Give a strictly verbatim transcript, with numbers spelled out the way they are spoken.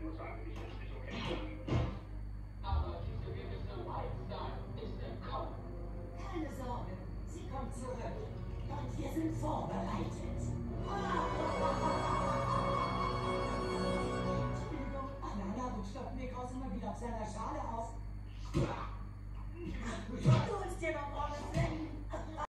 Aber diese gewisse Lifestyle ist entkommen. Keine Sorge, sie kommt zurück. Und wir sind vorbereitet. Entschuldigung, Alana rutscht doch Nikos immer wieder auf seiner Schale aus. Du holst dir noch Robin.